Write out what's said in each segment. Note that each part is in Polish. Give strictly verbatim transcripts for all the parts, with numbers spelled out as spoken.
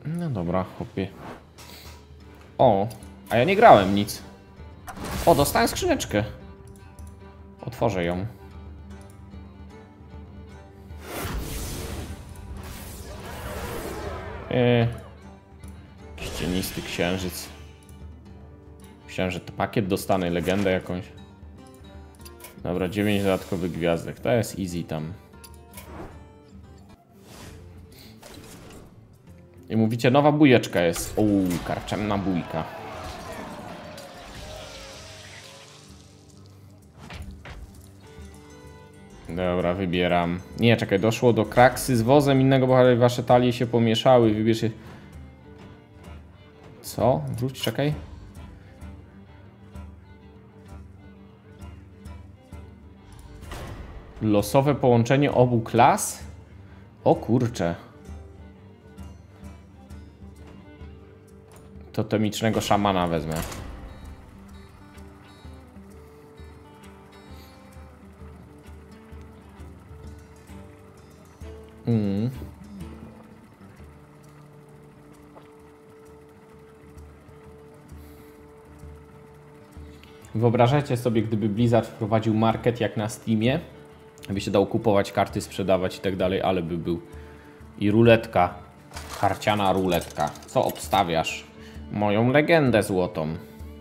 No dobra, chłopie. O, a ja nie grałem nic. O, dostałem skrzyneczkę. Otworzę ją. Eee, jakiś cienisty księżyc. Myślałem, że to pakiet dostanę, legendę jakąś. Dobra, dziewięć dodatkowych gwiazdek. To jest easy tam. I mówicie, nowa bujeczka jest. Uuu, karczemna bójka. Dobra, wybieram. Nie, czekaj, doszło do kraksy z wozem innego, bo wasze talie się pomieszały. Wybierz je. Co? Wróć, czekaj. Losowe połączenie obu klas? O kurcze. Totemicznego szamana wezmę. Mm. Wyobrażacie sobie, gdyby Blizzard wprowadził market jak na Steamie, by się dało kupować karty, sprzedawać i tak dalej, ale by był. I ruletka. Karciana ruletka. Co obstawiasz? Moją legendę złotą.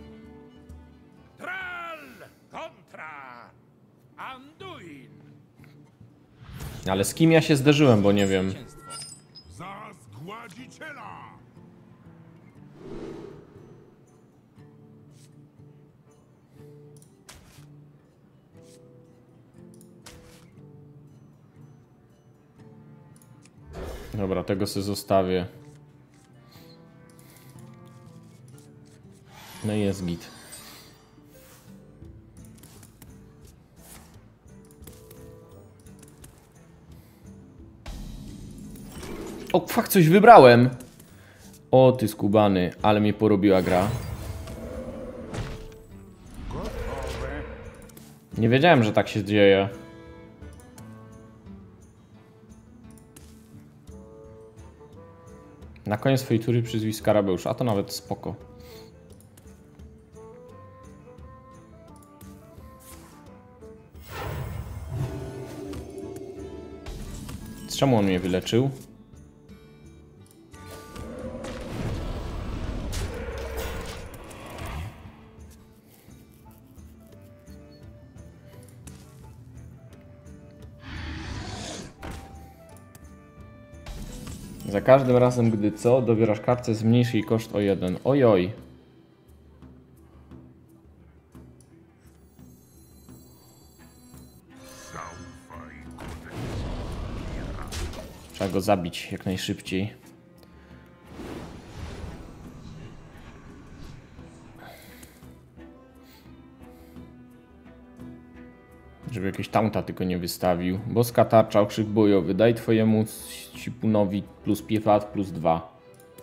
Tral kontra Anduin. Ale z kim ja się zderzyłem, bo nie wiem. Za zgładziciela. Dobra, tego sobie zostawię. No i jest git. O, fuck, coś wybrałem. O, ty skubany, ale mnie porobiła gra. Nie wiedziałem, że tak się dzieje. Na koniec swojej tury przyzwij Skarabeusz, a to nawet spoko. Z czemu on mnie wyleczył? Za każdym razem, gdy co, dobierasz kartę, zmniejszy jej koszt o jeden. Ojoj. Trzeba go zabić jak najszybciej. Żeby jakieś taunta tylko nie wystawił. Boska tarcza, okrzyk bojowy. Daj twojemu cipunowi plus pięć lat plus dwa.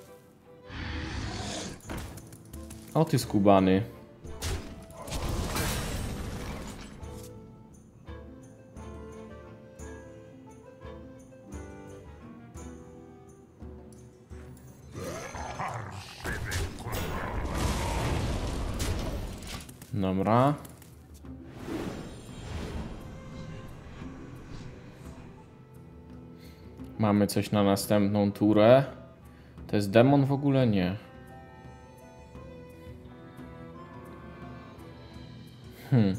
O ty skubany. Dobra. Mamy coś na następną turę. To jest demon w ogóle? Nie. Hmm.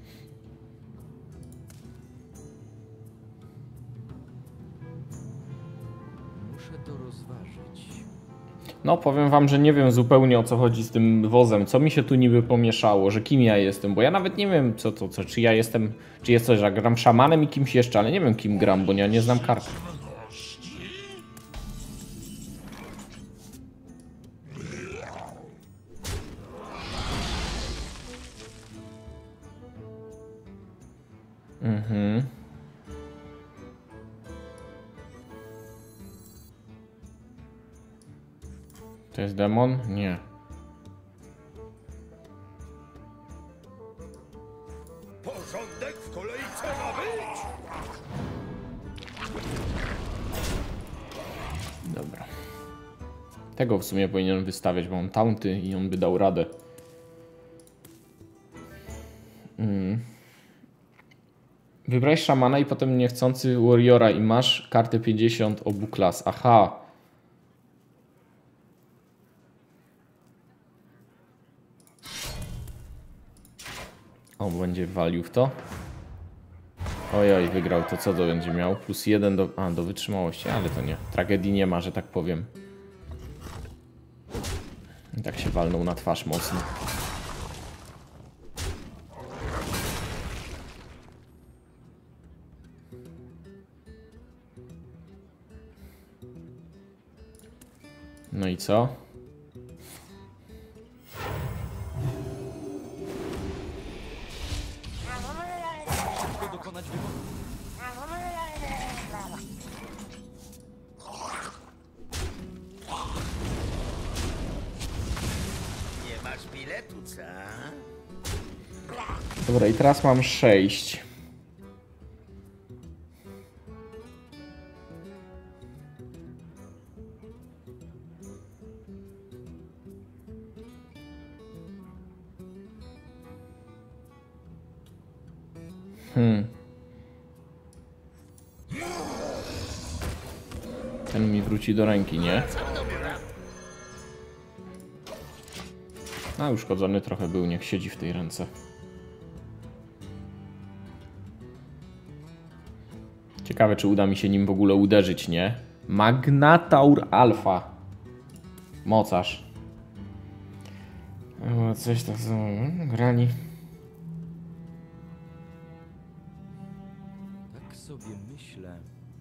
Muszę to rozważyć. No powiem wam, że nie wiem zupełnie o co chodzi z tym wozem. Co mi się tu niby pomieszało, że kim ja jestem, bo ja nawet nie wiem co to, co, czy ja jestem, czy jest coś, że gram szamanem i kimś jeszcze, ale nie wiem kim gram, bo ja nie znam kart. Mhm. To jest demon? Nie. Porządek w kolejce ma być. Dobra. Tego w sumie powinienem wystawiać, bo mam taunty i on by dał radę. Mm. Wybrałeś szamana i potem niechcący warriora i masz kartę pięćdziesiąt obu klas. Aha. O, będzie walił w to. Ojoj, wygrał to. Co to będzie miał? Plus jeden do... A, do wytrzymałości, ale to nie. Tragedii nie ma, że tak powiem. I tak się walnął na twarz mocno. No i co? Dokonać wyboru. Nie masz biletu, co? Dobra, i teraz mam sześć. Hmm. Ten mi wróci do ręki, nie? A, uszkodzony trochę był, niech siedzi w tej ręce. Ciekawe, czy uda mi się nim w ogóle uderzyć, nie? Magnataur Alpha. Mocarz. O, coś tak są grani. Tak sobie myślę.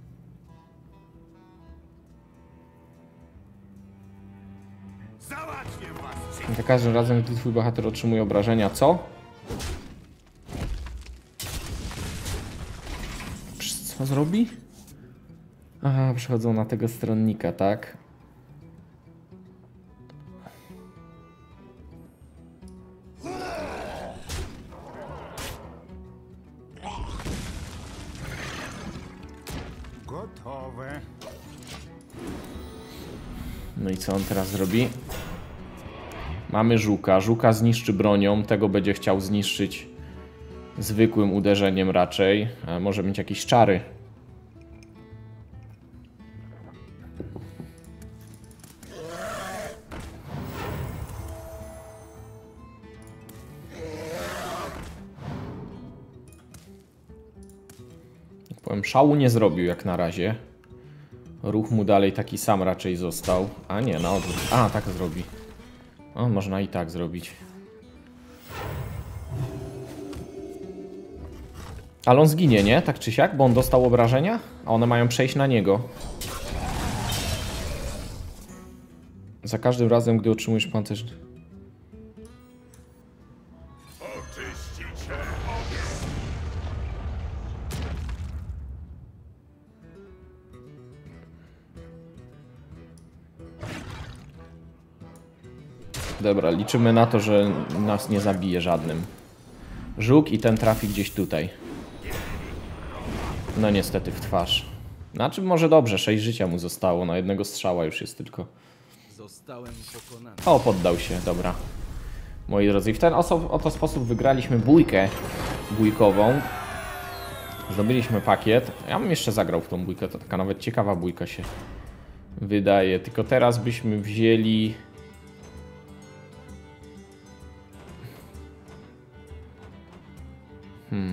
Załatwię was! I za każdym razem, gdy twój bohater otrzymuje obrażenia, co? Co zrobi? Aha, przychodzą na tego stronnika, tak? Gotowe. No i co on teraz zrobi? Mamy żuka. Żuka zniszczy bronią. Tego będzie chciał zniszczyć zwykłym uderzeniem raczej. A może mieć jakieś czary. Jak powiem, szału nie zrobił jak na razie. Ruch mu dalej taki sam raczej został. A nie, na odwrót. A, tak zrobi. O, można i tak zrobić. Ale on zginie, nie? Tak czy siak, bo on dostał obrażenia, a one mają przejść na niego. Za każdym razem, gdy otrzymujesz pancerz... Oczyścicie. Dobra, liczymy na to, że nas nie zabije żadnym. Żuk i ten trafi gdzieś tutaj. No niestety w twarz. Znaczy może dobrze, sześć życia mu zostało, na jednego strzała już jest tylko. Zostałem pokonany. O, poddał się, dobra. Moi drodzy, i w ten oso oto sposób wygraliśmy bójkę bójkową. Zdobyliśmy pakiet. Ja bym jeszcze zagrał w tą bójkę, to taka nawet ciekawa bójka się wydaje. Tylko teraz byśmy wzięli... Hmm.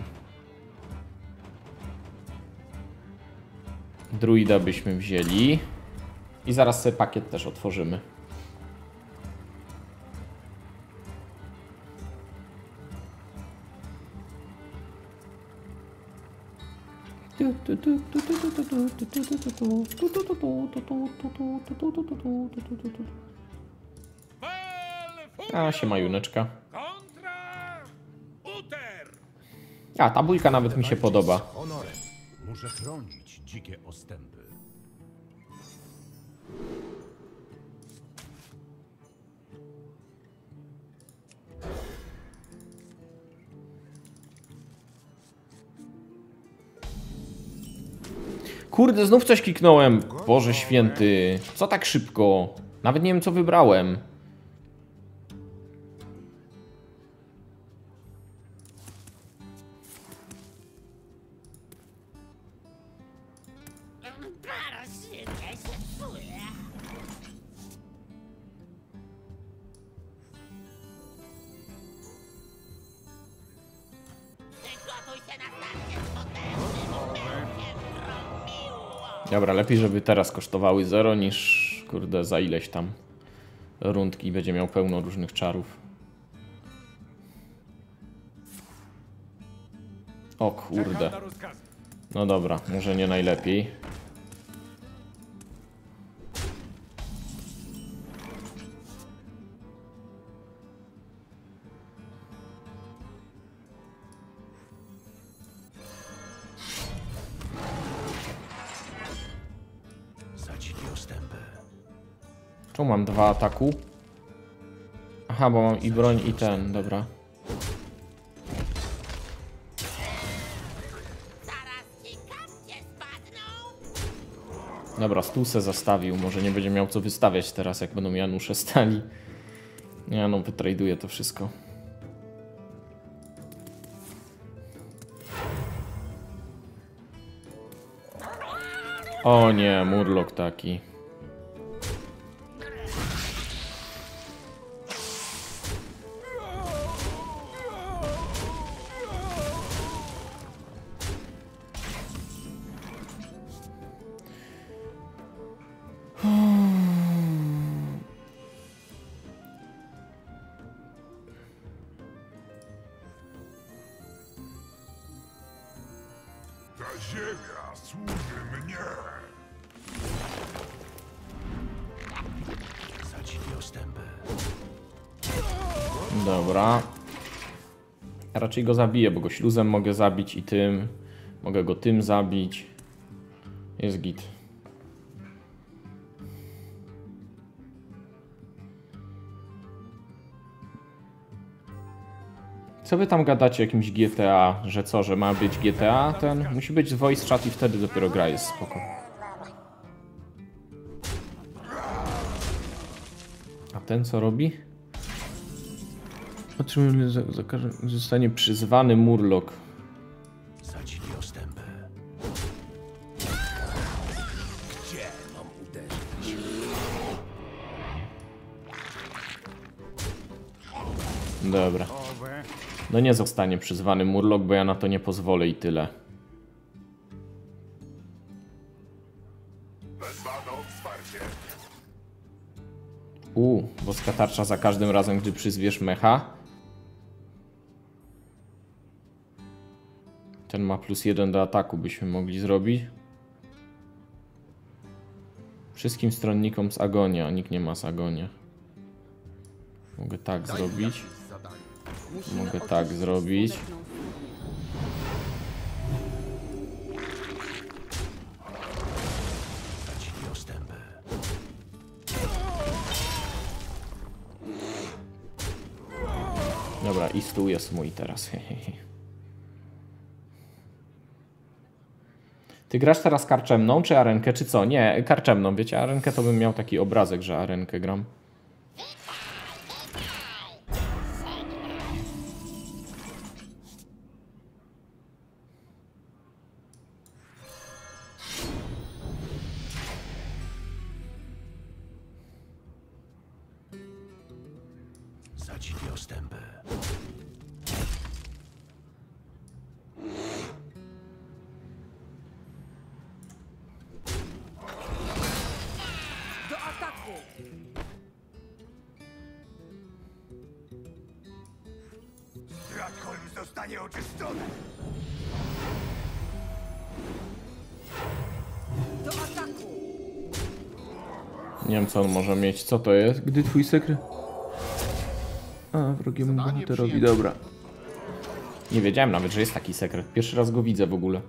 Druida byśmy wzięli. I zaraz sobie pakiet też otworzymy. A, siema Juneczka. Kontra! Uter! A, ta bójka nawet mi się podoba. Honorem. Muszę chronić dzikie ostępy. Kurde, znów coś kliknąłem. Boże święty. Co tak szybko? Nawet nie wiem, co wybrałem. Dobra, lepiej, żeby teraz kosztowały zero niż, kurde, za ileś tam rundki będzie miał pełno różnych czarów. O kurde. No dobra, może nie najlepiej. Czemu mam dwa ataku? Aha, bo mam i broń, i ten, dobra. Dobra, stół se zastawił, może nie będzie miał co wystawiać teraz, jak będą Janusze stali. Ja no, wytraduję to wszystko. O nie, Murloc taki. Ta ziemia służy mnie. Dobra. Ja raczej go zabiję, bo go śluzem mogę zabić i tym. Mogę go tym zabić. Jest git. Co wy tam gadacie o jakimś G T A? Że co, że ma być G T A? Ten musi być voice chat i wtedy dopiero gra jest spoko. A ten co robi? Otrzymuje za, za każdym zostanie przyzwany Murloc. Dobra. No nie zostanie przyzwany Murloc, bo ja na to nie pozwolę i tyle. Wezwano wsparcie. U, boska tarcza za każdym razem, gdy przyzwiesz mecha. Ten ma plus jeden do ataku, byśmy mogli zrobić. Wszystkim stronnikom z Agonia, nikt nie ma z Agonia. Mogę tak zrobić. Mogę tak zrobić. Dobra, i stół jest mój teraz. Ty grasz teraz karczemną, czy arenkę, czy co? Nie, karczemną, wiecie, arenkę to bym miał taki obrazek, że arenkę gram. Stratholm zostanie oczyszczony. Do ataku! Nie wiem, co on może mieć. Co to jest? Gdy twój sekret... A, wrogiemu bohaterowi, dobra. Nie wiedziałem nawet, że jest taki sekret. Pierwszy raz go widzę w ogóle.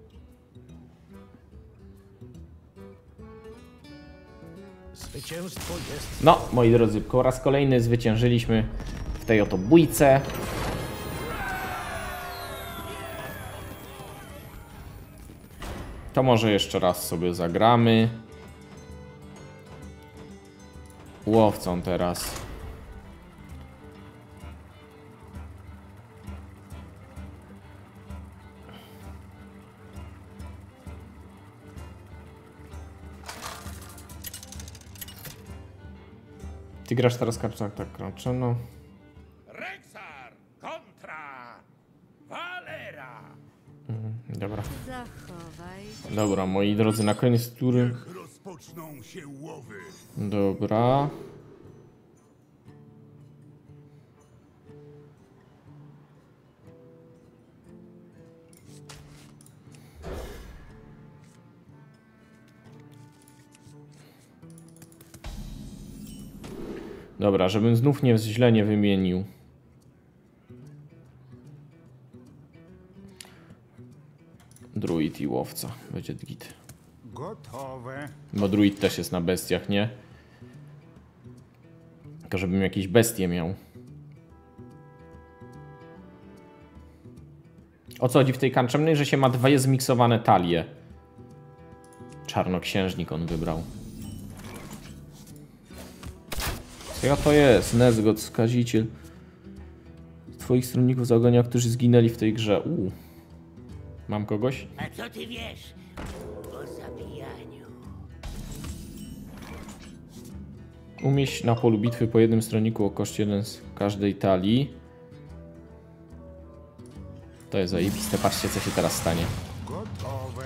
Zwycięstwo jest. No, moi drodzy, po raz kolejny zwyciężyliśmy w tej oto bójce. To może jeszcze raz sobie zagramy. Łowcą teraz. Ty grasz teraz kartą, tak, tak, no. Rexar kontra Valera. Dobra. Zachowaj. Dobra, moi drodzy, na koniec tury. Rozpoczną się łowy. Dobra. Dobra, żebym znów nie źle nie wymienił. Druid i łowca. Będzie git. Gotowe. Bo druid też jest na bestiach, nie? Tylko żebym jakieś bestie miał. O co chodzi w tej kanczemnej, że się ma dwie zmiksowane talie. Czarnoksiężnik on wybrał. Co ja to jest? Nezgod, skaziciel. Twoich stronników z ogonia, którzy zginęli w tej grze. Uuu. Mam kogoś? A co ty wiesz o zabijaniu? Umieść na polu bitwy po jednym stronniku o koszcie jeden z każdej talii. To jest zajebiste. Patrzcie, co się teraz stanie. Gotowe.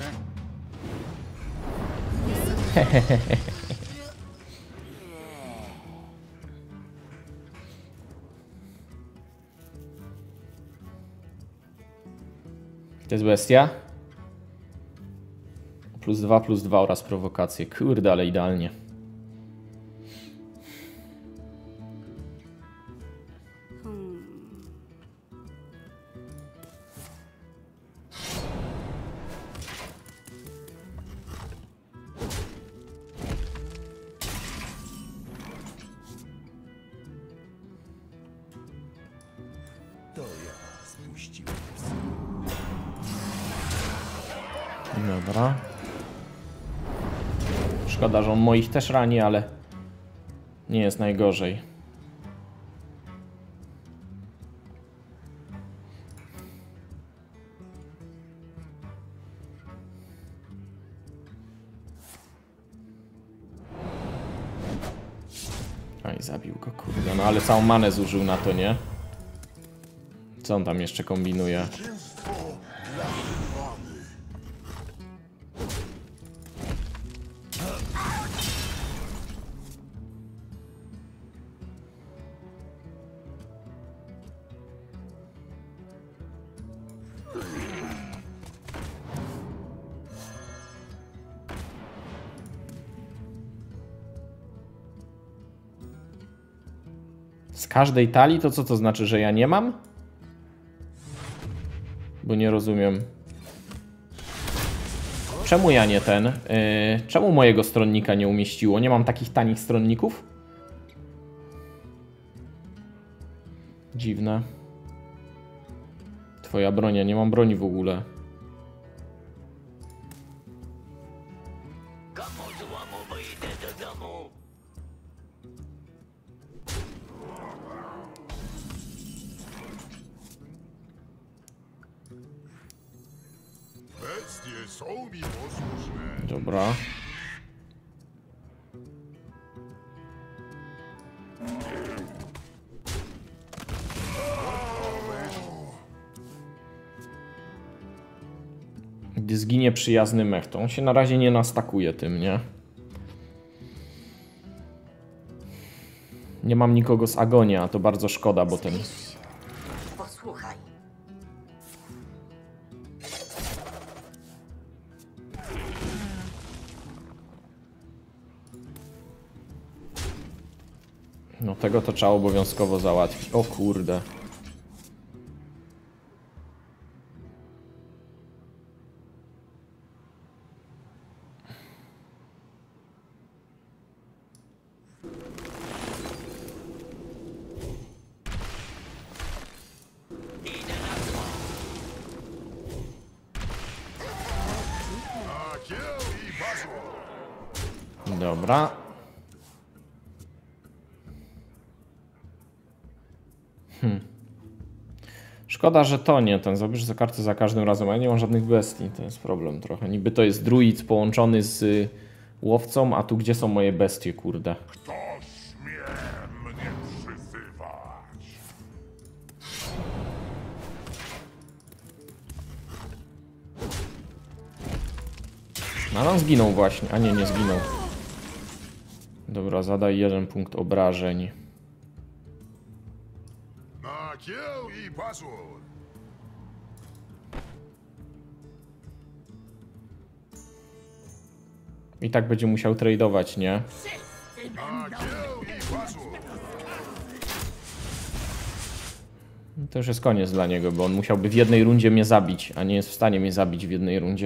To jest bestia. Plus dwa, plus dwa oraz prowokacje. Kurde, ale idealnie. To ja spuściłem. Dobra. Szkoda, że on moich też rani, ale nie jest najgorzej. Aj, zabił go, kurde. No ale całą manę zużył na to, nie? Co on tam jeszcze kombinuje? Z każdej talii? To co to znaczy, że ja nie mam? Bo nie rozumiem. Czemu ja nie ten? Yy, czemu mojego stronnika nie umieściło? Nie mam takich tanich stronników? Dziwne. Twoja broń, ja nie mam broni w ogóle. Komu złomu wyjdę do domu? Bestie są mi posłuszne. Dobra. Gdy zginie przyjazny mech, to on się na razie nie nastakuje tym, nie? Nie mam nikogo z Agonia, a to bardzo szkoda, bo ten... Posłuchaj. No tego to trzeba obowiązkowo załatwić. O kurde. A kieł i basło. Dobra. Hmm. Szkoda, że to nie ten. Zabierz za kartę za każdym razem, a ja nie mam żadnych bestii. To jest problem trochę. Niby to jest druid połączony z y, łowcą, a tu gdzie są moje bestie, kurde? Kto śmie mnie przyzywać? No on zginął właśnie. A nie, nie zginął. Dobra, zadaj jeden punkt obrażeń. Na kieł i pazur! I tak będzie musiał tradeować, nie? Na kieł i pazur! To już jest koniec dla niego, bo on musiałby w jednej rundzie mnie zabić, a nie jest w stanie mnie zabić w jednej rundzie.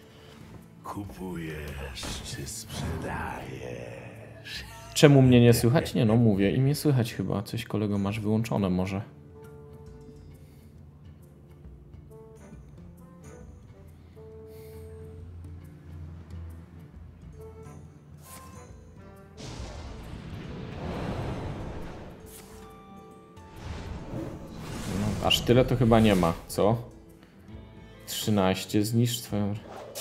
Kupujesz czy sprzedajesz? Czemu mnie nie słychać? Nie no, mówię i mnie słychać chyba. Coś, kolego, masz wyłączone może. No, aż tyle to chyba nie ma, co? trzynaście, zniszcz twoją...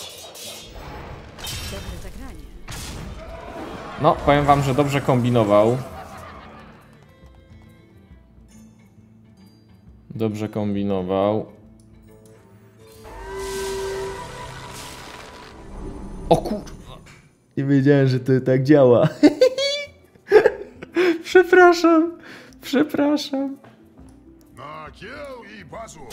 No, powiem wam, że dobrze kombinował. Dobrze kombinował. O kurwa! Nie wiedziałem, że to tak działa. Przepraszam. Przepraszam. Na kieł i pazur!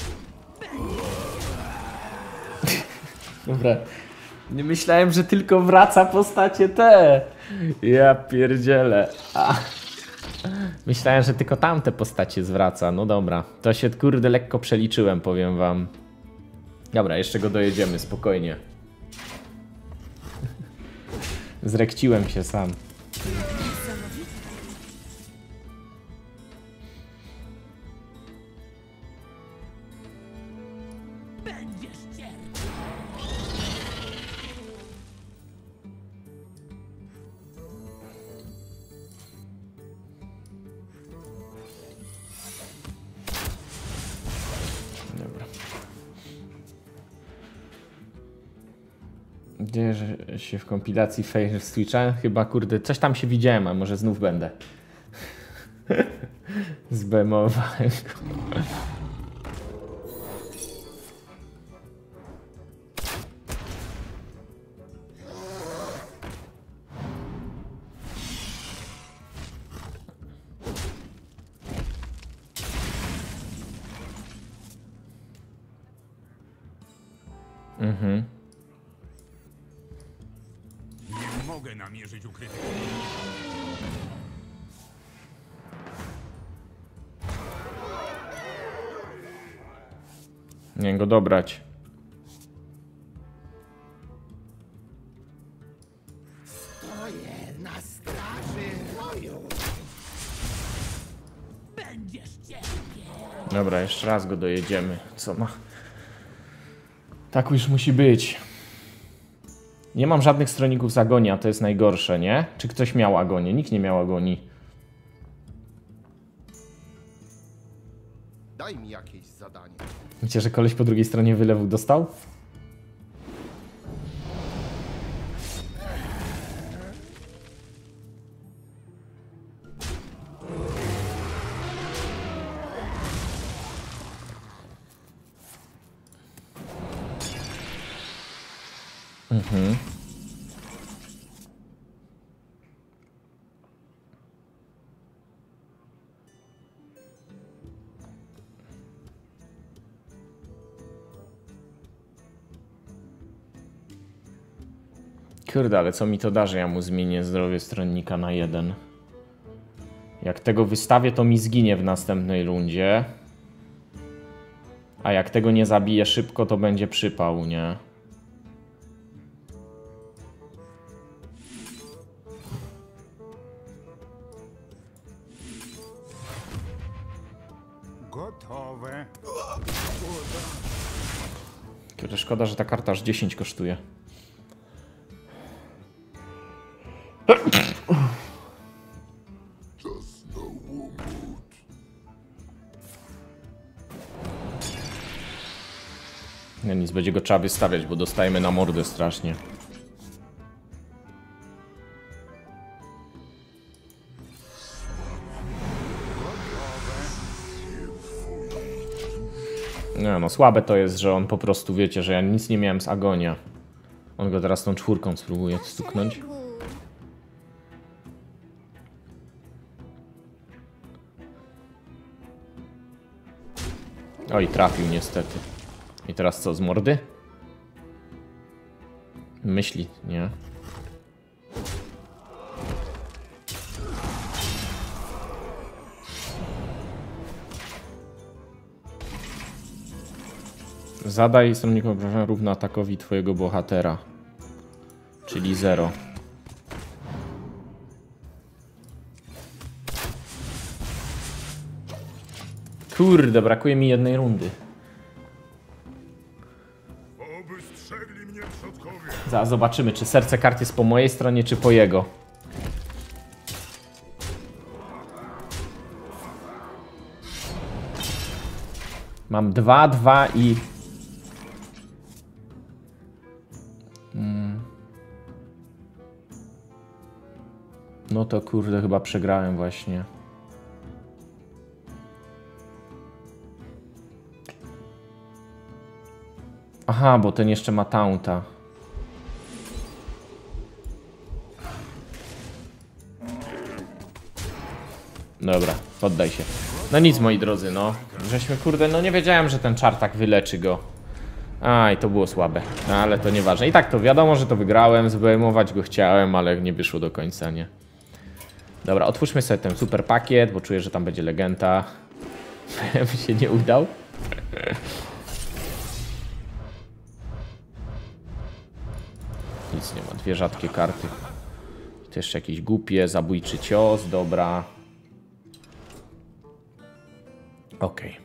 Dobra. Nie myślałem, że tylko wraca postacie te. Ja pierdzielę. A. Myślałem, że tylko tamte postacie zwraca. No dobra. To się kurde lekko przeliczyłem, powiem wam. Dobra, jeszcze go dojedziemy, spokojnie. Zrekciłem się sam. Dobra. Dzieje się w kompilacji Fail z Twitcha. Chyba, kurde, coś tam się widziałem, a może znów będę. Zbemowałem go. Mhm. Nie mogę namierzyć ukrytych. Nie go dobrać. Stoję na straży roju. Będziesz cierpieć. Dobra, jeszcze raz go dojedziemy. Co ma? Tak już musi być. Nie mam żadnych stronników z agonii, a to jest najgorsze, nie? Czy ktoś miał agonię? Nikt nie miał agonii. Daj mi jakieś zadanie. Wiecie, że koleś po drugiej stronie wylewu dostał? Mhm. Kurde, ale co mi to da, że ja mu zmienię zdrowie stronnika na jeden? Jak tego wystawię, to mi zginie w następnej rundzie. A jak tego nie zabiję szybko, to będzie przypał, nie? Gotowe. Kurde, szkoda, że ta karta aż dziesięć kosztuje. No nic, będzie go trzeba wystawiać, bo dostajemy na mordę strasznie. Nie no, słabe to jest, że on po prostu, wiecie, że ja nic nie miałem z Agonia. On go teraz tą czwórką spróbuje stuknąć. Oj, trafił niestety. I teraz co, z mordy? Myśli, nie? Zadaj stronnikom obrażenia równo atakowi twojego bohatera. Czyli zero. Kurde, brakuje mi jednej rundy. Oby strzegli mnie przodkowie. Zaraz zobaczymy, czy serce kart jest po mojej stronie, czy po jego. Mam dwa, dwa i... Hmm. No to kurde, chyba przegrałem właśnie. Aha, bo ten jeszcze ma taunta. Dobra, poddaj się. No nic, moi drodzy, no. Żeśmy, kurde, no nie wiedziałem, że ten czar tak wyleczy go. Aj, to było słabe. No, ale to nieważne. I tak to wiadomo, że to wygrałem. Zbejmować go chciałem, ale nie wyszło do końca, nie? Dobra, otwórzmy sobie ten super pakiet, bo czuję, że tam będzie legenda. Mi się nie udał. Nic nie ma. Dwie rzadkie karty. Też jakieś głupie, zabójczy cios, dobra. Okej. Okay.